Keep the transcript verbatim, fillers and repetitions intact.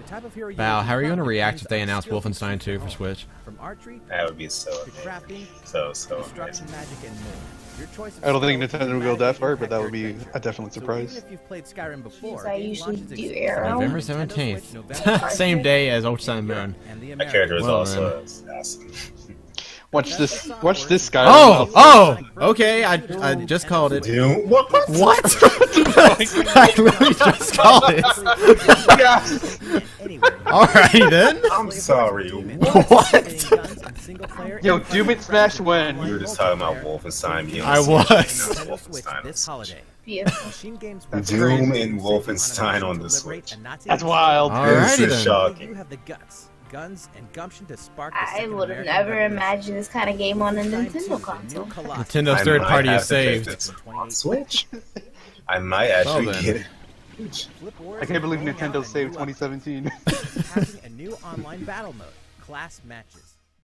type of hero you Bao, how are you become gonna react depends if they on announce skills you Wolfenstein two choose for to Switch? hone. From archery That would be so to amazing. crafting, So, so destruction, amazing. magic, and more. Your choice of I don't think skills Nintendo will go dramatically that far, but impact that your would be adventure. a definite So surprise. even if you've played Skyrim before, Jeez, I game usually launches do exclusively Arrow. on November Nintendo seventeenth. Switch, November Same day as Old Sun Europe Moon. and the My character is Well, also then. awesome. Watch this. Watch this guy. Oh, oh, okay. I, I just called it. Doom? What? What? I literally just called it. Alrighty then. I'm sorry. What? Yo, Doom it smash when. We were just talking about Wolfenstein being I on was. Wolfenstein. this holiday. Beautiful. Doom and Wolfenstein on the Switch. That's wild. This Alrighty is then. shocking. You have the guts, guns, and gumption to spark the I second would have American never Revolution. imagined this kind of game on a Wolfenstein Nintendo two, the new console. Colossus. Nintendo's I third might party have is to pick saved. this on Switch. I might actually Well then. get it. Flip Wars I can't believe is rolling out Nintendo a saved new twenty seventeen. update, having a new online battle mode, class matches.